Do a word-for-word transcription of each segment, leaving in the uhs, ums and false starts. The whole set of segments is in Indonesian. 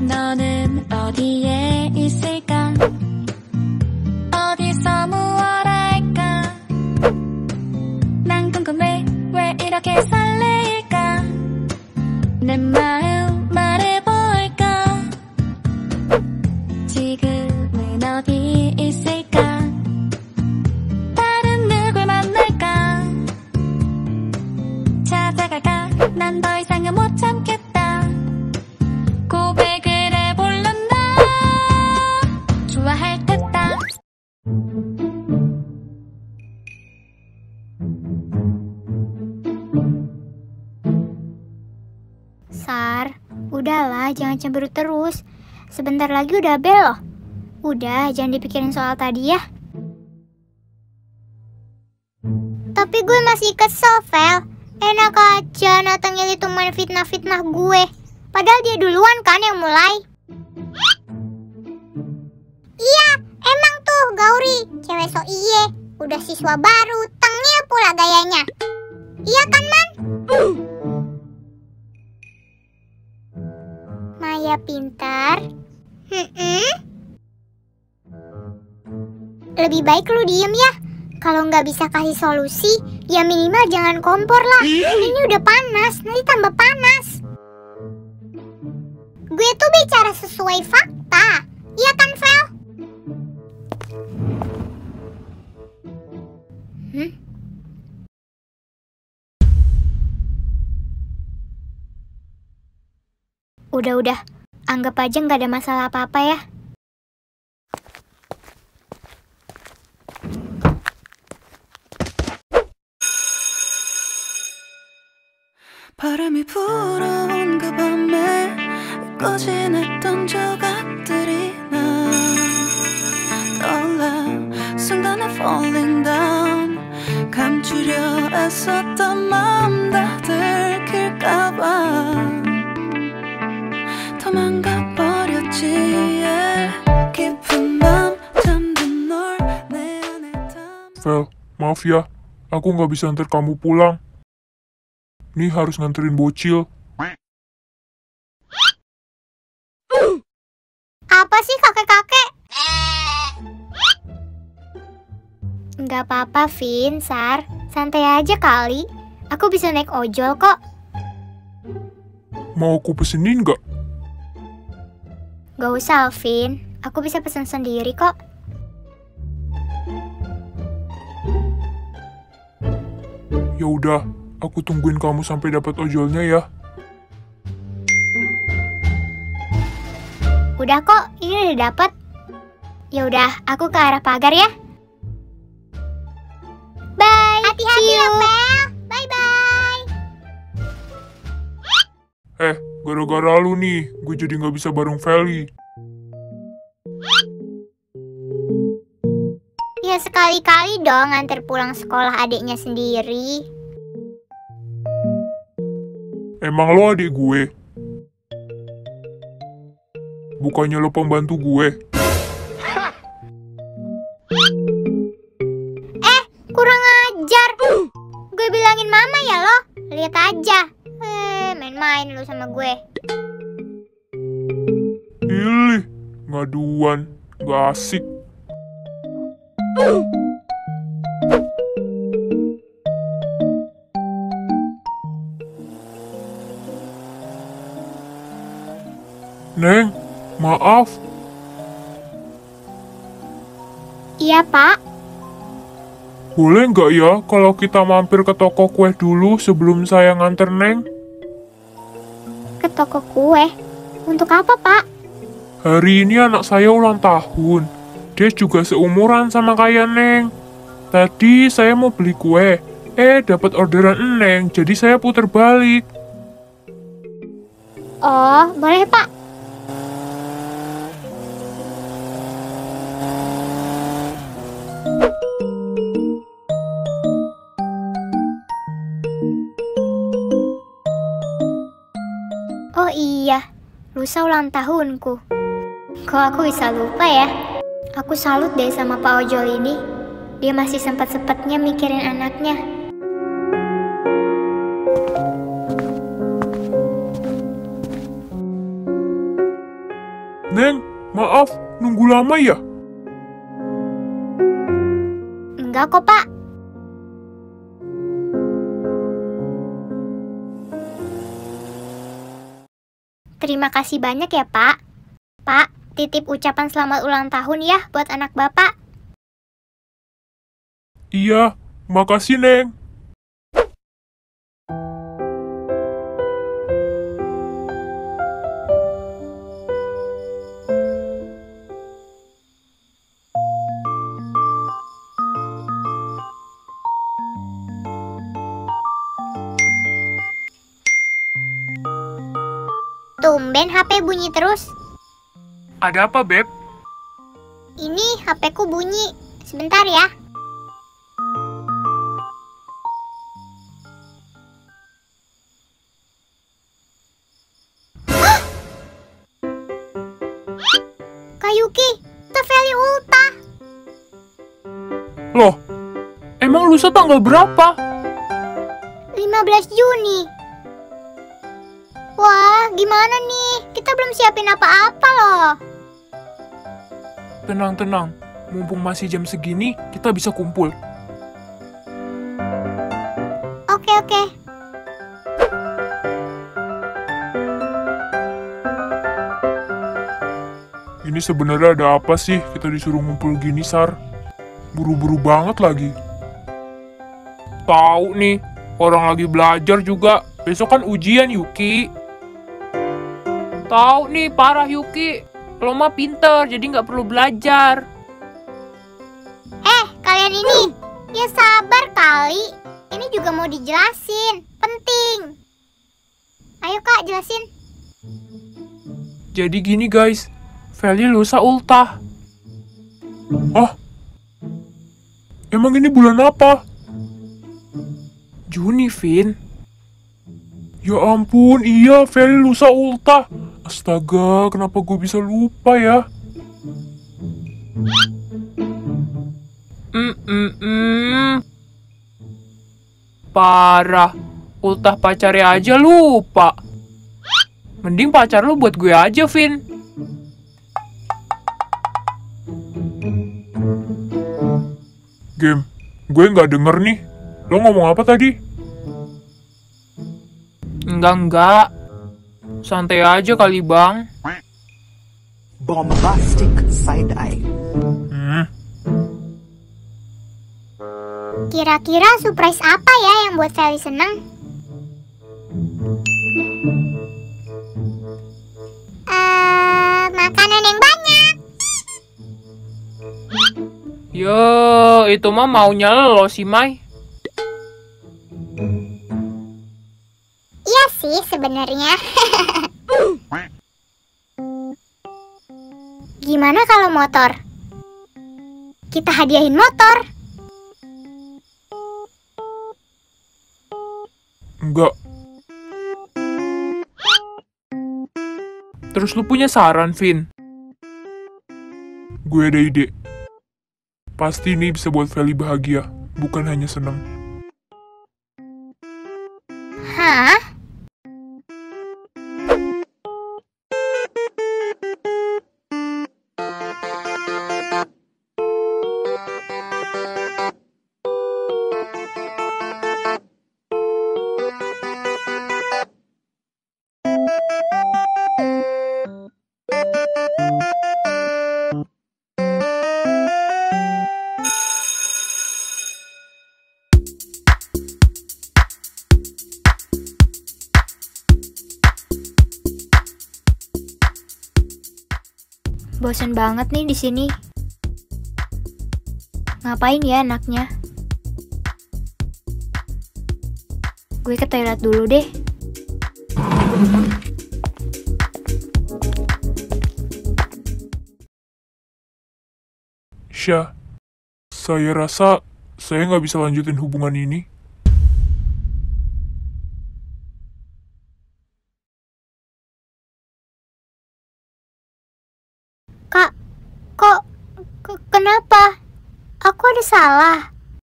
너는 어디에 있을까? 어디서 무얼 할까? 난 궁금해 왜 이렇게 설레일까? 내 마음 말해볼까? 지금은 어디 있을까? 다른 누굴 만날까? 찾아갈까? 난 더 이상은 못 참겠다. 고백을 해볼래 나 좋아할 듯다. Sar, udahlah, jangan cemburu terus. Sebentar lagi udah bel loh. Udah, jangan dipikirin soal tadi ya. Tapi gue masih kesel, Vel. Enak aja Nathaniel itu main fitnah-fitnah gue. Padahal dia duluan kan yang mulai. Iya, emang tuh Gauri, cewek so iye. Udah siswa baru, tengil pula gayanya. Iya kan, Man? Maya pintar. Hmm-mm. Lebih baik lu diem ya. Kalau nggak bisa kasih solusi, ya minimal jangan kompor lah. Ini udah panas, nanti tambah panas. Gue tuh bicara sesuai fakta. Iya kan, Vel? Hmm? Udah-udah, anggap aja nggak ada masalah apa-apa ya. 바람이 불어온 그 밤에 꺼진했던 조각들이 나 떠올라 순간에 falling down 감추려 애썼던 마음 다 들킬까봐 도망가 버렸지 yeah. 깊은 밤 잠든 널 내 안에 담 Vel, maaf ya, aku nggak bisa antar kamu pulang. Nih harus nganterin bocil. Apa sih kakek-kakek? Nggak apa-apa, Vin, Sar. Santai aja kali. Aku bisa naik ojol kok. Mau aku pesenin nggak? Gak usah, Vin. Aku bisa pesen sendiri kok. Ya udah, aku tungguin kamu sampai dapat ojolnya ya. Udah kok, ini udah dapet. Ya udah, aku ke arah pagar ya. Bye. Hati-hati ya, Vel. Bye bye. Eh, gara-gara lu nih, gue jadi nggak bisa bareng Feli. Ya sekali-kali dong nganter pulang sekolah adiknya sendiri. Emang lo adik gue? Bukannya lo pembantu gue? Eh, kurang ajar. Gue bilangin mama ya lo. Lihat aja. Eh, main-main lu sama gue. Ih, ngaduan, gak asik. Neng, maaf. Iya, Pak. Boleh nggak ya kalau kita mampir ke toko kue dulu sebelum saya nganter Neng? Ke toko kue? Untuk apa, Pak? Hari ini anak saya ulang tahun. Dia juga seumuran sama kayak Neng. Tadi saya mau beli kue, eh dapat orderan Neng, jadi saya putar balik. Oh, boleh, Pak. Oh iya, lusa ulang tahunku. Kok aku bisa lupa ya? Aku salut deh sama Pak Ojol ini. Dia masih sempat-sempatnya mikirin anaknya. nunggu lama ya? Enggak kok, Pak. Terima kasih banyak ya, Pak. Pak, titip ucapan selamat ulang tahun ya buat anak Bapak. Iya, makasih, Neng. Tumben H P bunyi terus. Ada apa, Beb? Ini H P ku bunyi. Sebentar ya. Hah! Kak Yuki, kita Feli ultah. Loh, emang lusa tanggal berapa? lima belas Juni. Wah, gimana nih? Kita belum siapin apa-apa loh. Tenang-tenang, mumpung masih jam segini, kita bisa kumpul. Oke, oke. Ini sebenarnya ada apa sih kita disuruh ngumpul gini, Sar? Buru-buru banget lagi. Tahu nih, orang lagi belajar juga. Besok kan ujian, Yuki. Tahu nih, parah Yuki. Lo mah pinter, jadi nggak perlu belajar. Eh, kalian ini. Ya sabar kali. Ini juga mau dijelasin. Penting. Ayo Kak, jelasin. Jadi gini guys, Feli lusa ultah. Oh, emang ini bulan apa? Juni, Vin. Ya ampun, iya Feli lusa ultah. Astaga, kenapa gue bisa lupa ya? Hmm, hmm, hmm. Parah, ultah pacarnya aja lupa. Mending pacar lu buat gue aja, Vin. Game, gue nggak denger nih. Lo ngomong apa tadi? Enggak-enggak. Santai aja kali, Bang. Bombastic side eye. Hmm, Kira-kira surprise apa ya yang buat Feli seneng? Eh, makanan yang banyak. Yo, itu mah maunya lo sih, Mai. Iya sih sebenarnya. Gimana kalau motor? Kita hadiahin motor. enggak. Terus lu punya saran, Vin? Gue ada ide. Pasti ini bisa buat Feli bahagia, bukan hanya senang. Hah? Bosan banget nih di sini. Ngapain ya anaknya? Gue ke toilet dulu deh. Syah, saya rasa saya nggak bisa lanjutin hubungan ini. Kak, kok, ke- kenapa? Aku ada salah.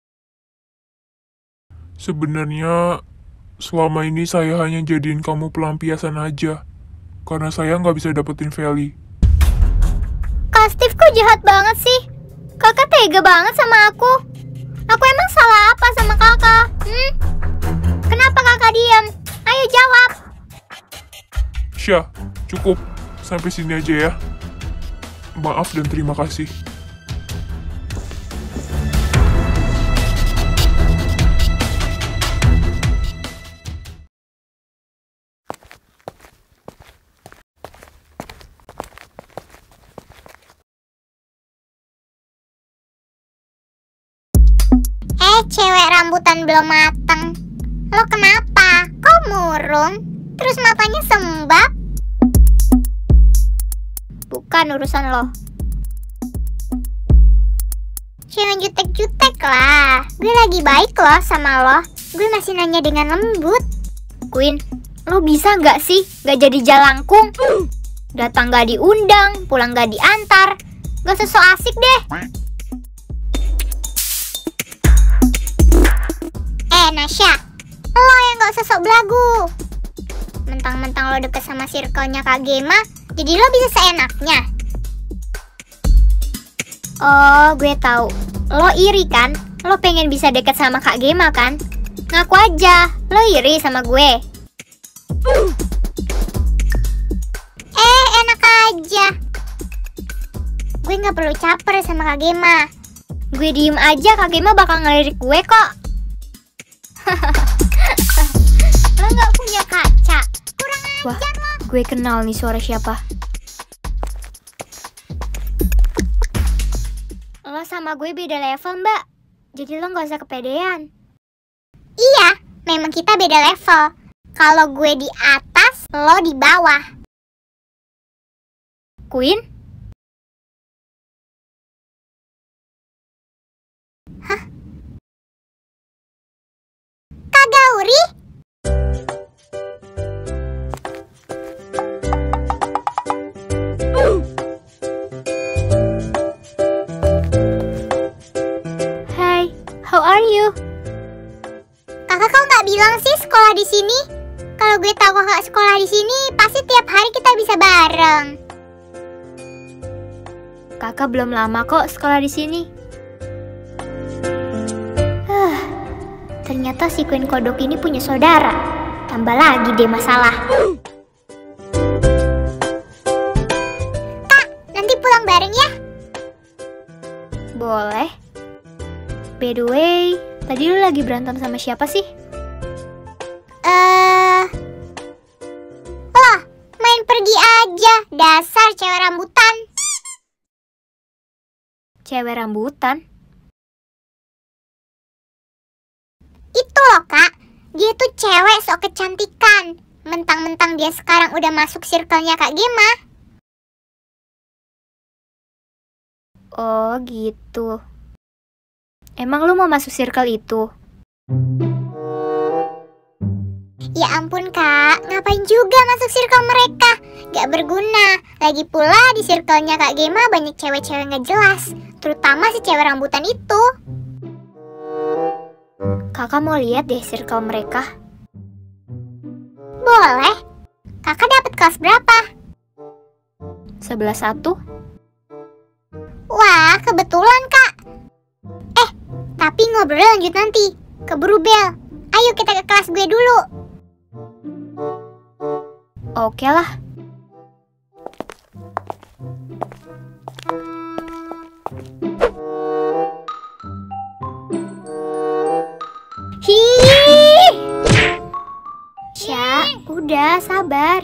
Sebenarnya, selama ini saya hanya jadiin kamu pelampiasan aja. Karena saya nggak bisa dapetin Feli. Kak Kak Steve kok jahat banget sih? Kakak tega banget sama aku. Aku emang salah apa sama kakak? Hmm? Kenapa kakak diam? Ayo jawab. Syah, cukup. Sampai sini aja ya. Maaf dan terima kasih. Eh, cewek rambutan belum mateng. Lo kenapa? Kok murung? Terus matanya sembab? Bukan urusan lo. Jangan jutek-jutek lah. Gue lagi baik loh sama lo. Gue masih nanya dengan lembut. Queen, lo bisa nggak sih nggak jadi jalangkung? Datang nggak diundang, pulang nggak diantar. Gak sesok asik deh. Eh Nasya, lo yang gak usah sok belagu. Mentang-mentang lo deket sama circle-nya Kak Gema, jadi lo bisa seenaknya. Oh, gue tahu. Lo iri kan? Lo pengen bisa deket sama Kak Gema kan? Ngaku aja, lo iri sama gue. Eh, enak aja. Gue gak perlu caper sama Kak Gema. Gue diem aja, Kak Gema bakal ngelirik gue kok. Lo gak punya kaca. Kurang Wah, ajar lo. gue kenal nih suara siapa. Lo sama gue beda level, Mbak. Jadi lo gak usah kepedean. Iya, memang kita beda level. Kalau gue di atas, lo di bawah. Queen? Hah? Kak Gauri? Hai, how are you? Kakak kok nggak bilang sih sekolah di sini? Kalau gue tahu kakak sekolah di sini, pasti tiap hari kita bisa bareng. Kakak belum lama kok sekolah di sini. Huh, ternyata si Queen Kodok ini punya saudara. Tambah lagi deh masalah. Kak, nanti pulang bareng ya? Boleh. By the way, tadi lu lagi berantem sama siapa sih? Eh, Loh, main pergi aja. Dasar cewek rambutan. Cewek rambutan? Itu loh kak, dia tuh cewek sok kecantikan. Mentang-mentang dia sekarang udah masuk circle-nya Kak Gema. Oh gitu. Emang lu mau masuk circle itu? Ya ampun kak, ngapain juga masuk circle mereka? Gak berguna. Lagi pula di circle-nya Kak Gema banyak cewek-cewek gak jelas. Terutama si cewek rambutan itu. Kakak mau lihat deh circle mereka. Boleh. Kakak dapat kelas berapa? Sebelah satu? Wah, kebetulan kak. Eh, tapi ngobrol lanjut nanti. Keburu bel. Ayo kita ke kelas gue dulu. Oke lah. Hih. Sya, udah sabar.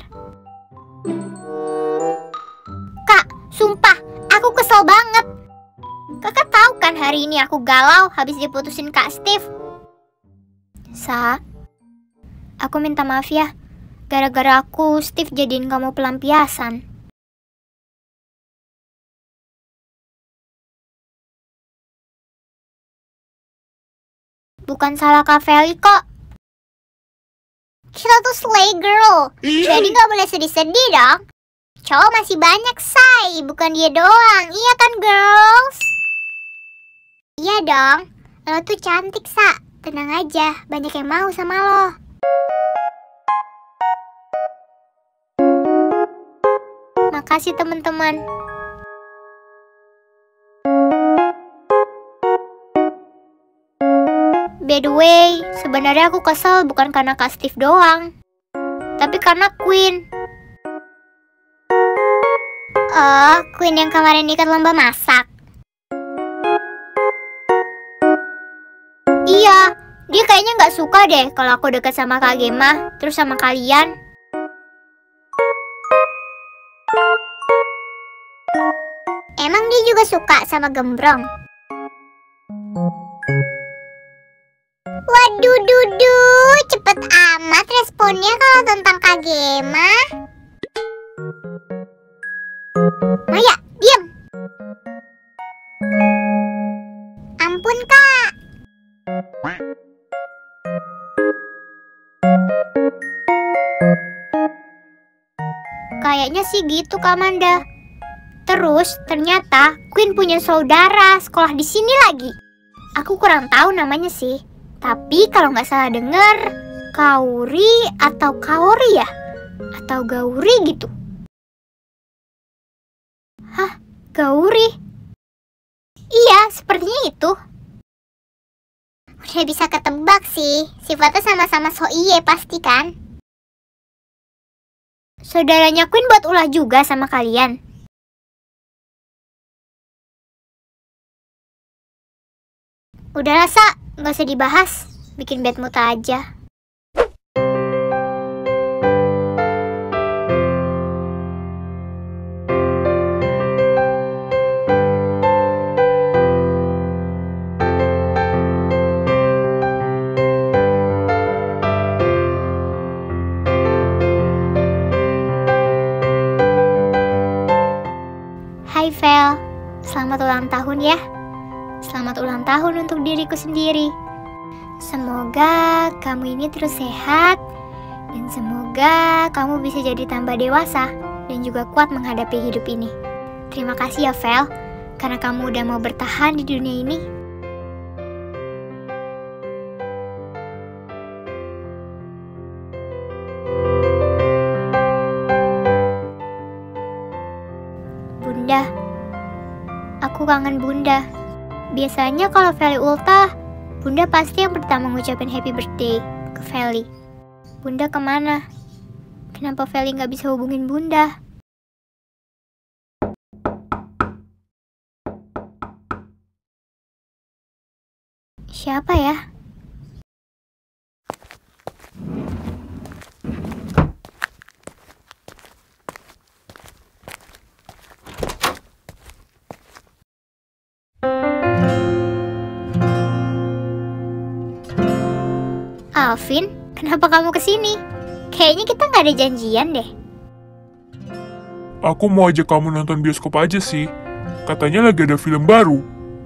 Kak, sumpah, aku kesel banget. Kakak tahu kan hari ini aku galau habis diputusin Kak Steve. Sa, aku minta maaf ya. Gara-gara aku, Steve jadiin kamu pelampiasan. Bukan salah Kak Feli kok. Kita tuh slay girl. Jadi gak boleh sedih-sedih dong. Cowok masih banyak say, bukan dia doang. Iya kan girls? Iya dong. Lo tuh cantik Sa. Tenang aja, banyak yang mau sama lo. Makasih teman-teman. By the way, sebenarnya aku kesel bukan karena Kak Steve doang, tapi karena Queen. Oh, Queen yang kemarin ikut lomba masak. Iya, dia kayaknya nggak suka deh kalau aku deket sama Kak Gemma, terus sama kalian. Emang dia juga suka sama Gembrong? Waduh, dudu, cepet amat responnya kalau tentang Kak Gemma. Maya, diam. Ampun, Kak. Kayaknya sih gitu, Kak Manda. Terus, ternyata Queen punya saudara sekolah di sini lagi. Aku kurang tahu namanya sih. Tapi kalau nggak salah denger, Kauri atau Kaori ya? Atau Gauri gitu. Hah? Gauri? Iya, sepertinya itu. Udah bisa ketebak sih. Sifatnya sama-sama so iye pasti kan? Saudaranya Queen buat ulah juga sama kalian. Udah rasa, nggak usah dibahas. Bikin bad mood aja. Hai Vel, selamat ulang tahun ya. Selamat ulang tahun untuk diriku sendiri. Semoga kamu ini terus sehat, dan semoga kamu bisa jadi tambah dewasa dan juga kuat menghadapi hidup ini. Terima kasih ya Vel, karena kamu udah mau bertahan di dunia ini. Bunda, aku kangen Bunda. Biasanya kalau Feli ultah, Bunda pasti yang pertama ngucapin happy birthday ke Feli. Bunda kemana? Kenapa Feli nggak bisa hubungin Bunda? Siapa ya? Alvin, kenapa kamu kesini? Kayaknya kita nggak ada janjian deh. Aku mau ajak kamu nonton bioskop aja sih. Katanya lagi ada film baru.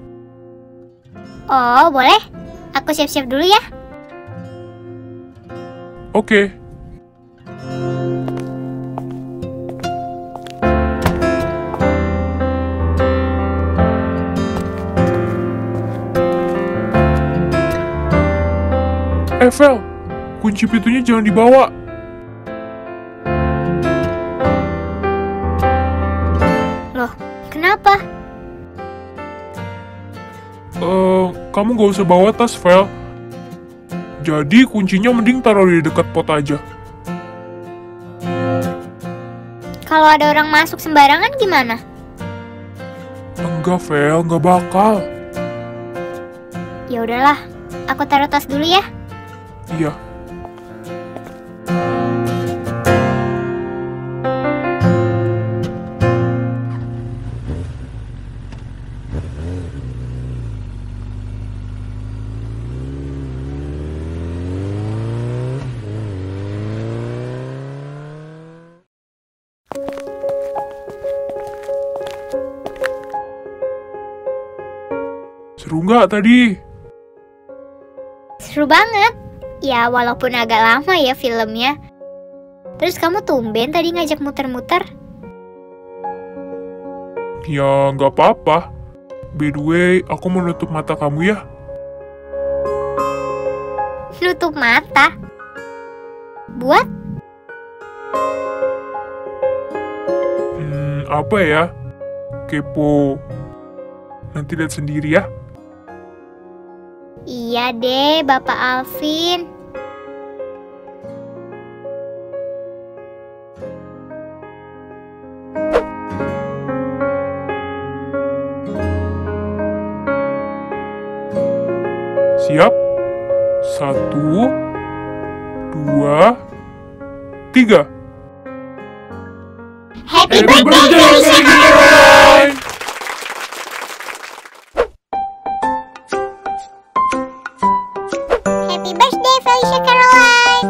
Oh, boleh. Aku siap-siap dulu ya. Oke. Eh, Vel, kunci pintunya jangan dibawa. Loh, kenapa? Eh, kamu gak usah bawa tas, Vel. Jadi kuncinya mending taruh di dekat pot aja. Kalau ada orang masuk sembarangan gimana? Enggak, Vel, nggak bakal. Ya udahlah, aku taruh tas dulu ya. Iya. Seru nggak tadi? Seru banget. Ya, walaupun agak lama ya filmnya. Terus kamu tumben tadi ngajak muter-muter? Ya, nggak apa-apa. By the way, aku mau nutup mata kamu ya. Nutup mata? Buat? Hmm, apa ya? Kepo. Nanti lihat sendiri ya. Iya deh, Bapak Alvin. Siap? Satu, dua, tiga. Happy Happy birthday, Felicia Caroline! Happy birthday, Felicia Caroline!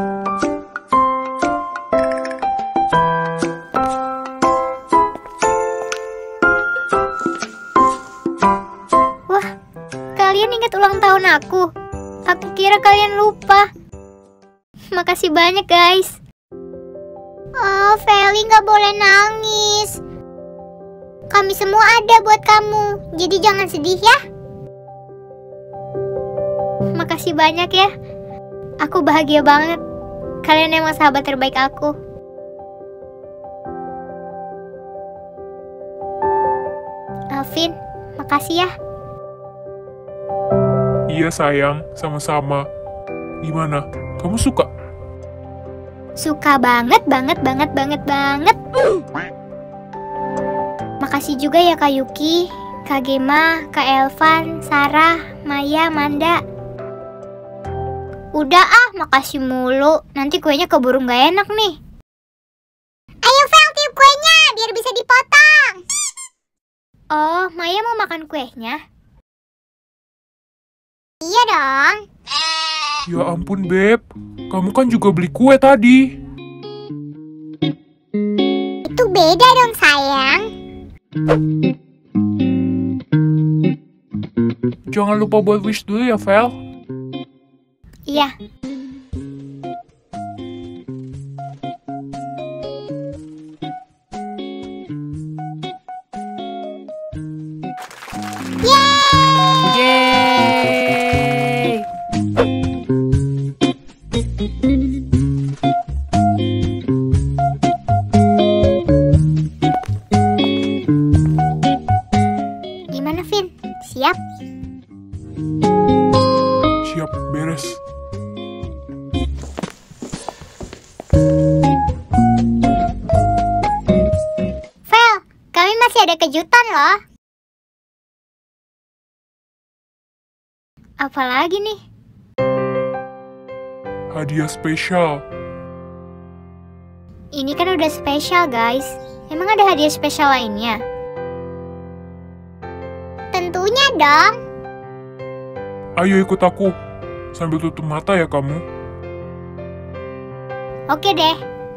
Wah, kalian ingat ulang tahun aku? Aku kira kalian lupa. Makasih banyak, guys. Oh, Feli nggak boleh nangis. Kami semua ada buat kamu, jadi jangan sedih ya. Makasih banyak ya. Aku bahagia banget. Kalian emang sahabat terbaik aku. Alvin, makasih ya. Iya sayang, sama-sama. Gimana? Kamu suka? Suka banget, banget, banget, banget, banget. Makasih juga ya Kak Yuki, Kak Gema, Kak Elvan, Sarah, Maya, Manda. Udah ah, makasih mulu. Nanti kuenya keburu gak enak nih. Ayo Vel, tiup kuenya biar bisa dipotong. Oh, Maya mau makan kuenya? Iya dong. Ya ampun, Beb. Kamu kan juga beli kue tadi. Itu beda dong sayang. Jangan lupa buat wish dulu ya, Vel. Iya. Yeay! Gimana Vin? Siap? Siap, beres. Vel, kami masih ada kejutan loh. Apalagi nih? Hadiah spesial. Ini kan udah spesial guys. Emang ada hadiah spesial lainnya? Tentunya dong. Ayo ikut aku. Sambil tutup mata ya kamu. Oke deh.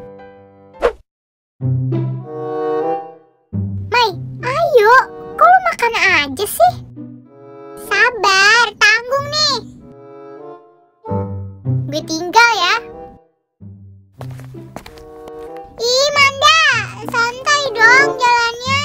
Mai, ayo. Kok lu makan aja sih? Sabar, tanggung nih. Gue tinggal ya. Ih, Manda, santai dong jalannya.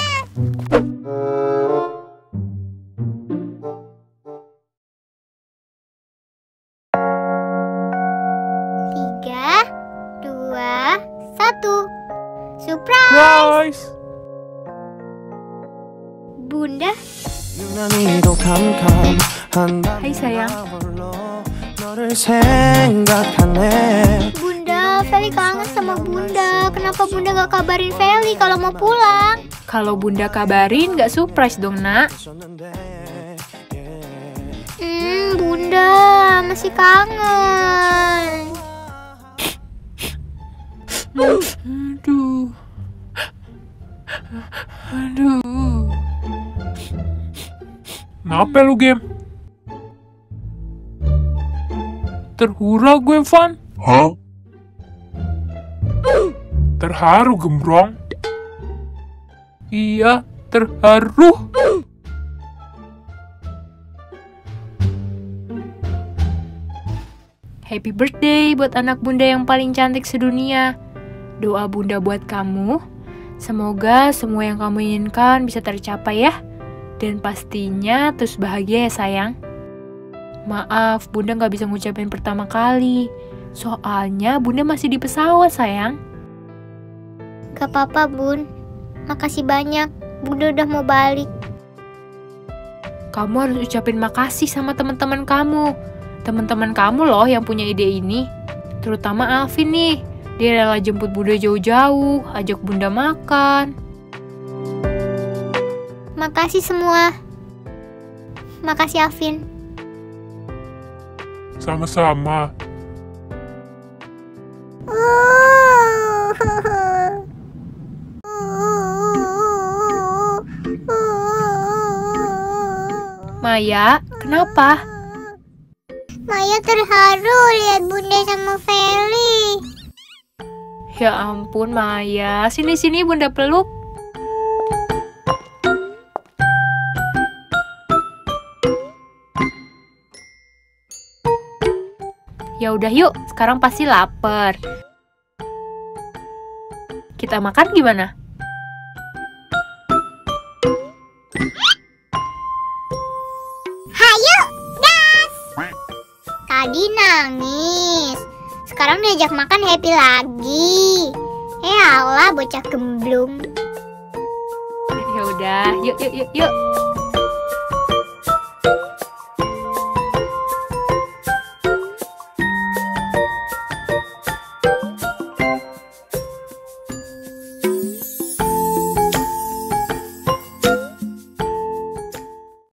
Tiga, dua, satu. Surprise! Guys, Bunda, Hai sayang. Bunda, Feli kangen sama Bunda. Kenapa Bunda gak kabarin Feli kalau mau pulang? Kalau Bunda kabarin gak surprise dong, Nak. Hmm, Bunda masih kangen. Aduh. Aduh. kenapa lu game? Terhura gue, Van. Hah? Terharu, gembrong. Iya, terharu. Happy birthday buat anak Bunda yang paling cantik sedunia. Doa Bunda buat kamu, semoga semua yang kamu inginkan bisa tercapai ya. Dan pastinya terus bahagia ya sayang. Maaf, Bunda gak bisa ngucapin pertama kali. Soalnya Bunda masih di pesawat sayang. Gak apa-apa Bun, makasih banyak. Bunda udah mau balik. Kamu harus ucapin makasih sama teman-teman kamu. Teman-teman kamu loh yang punya ide ini. Terutama Alvin nih. Dia rela jemput Bunda jauh-jauh, ajak Bunda makan. Makasih semua. Makasih Alvin. Sama-sama. Maya, kenapa? Maya terharu lihat Bunda sama Feli. Ya ampun Maya, sini-sini Bunda peluk. Ya udah yuk, sekarang pasti lapar. Kita makan gimana? Hayu, gas! Tadi nangis, sekarang diajak makan happy lagi. Eh alah bocah gemblung. Ya udah, yuk yuk yuk yuk.